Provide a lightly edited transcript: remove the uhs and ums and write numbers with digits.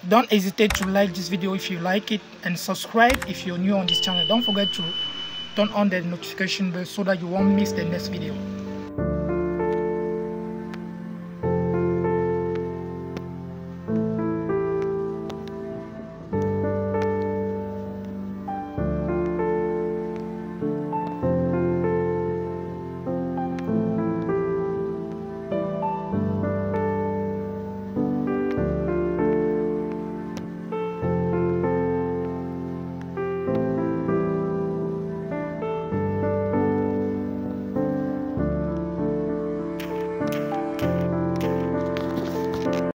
Don't hesitate to like this video if you like it, and subscribe if you're new on this channel. Don't forget to turn on the notification bell so that you won't miss the next video.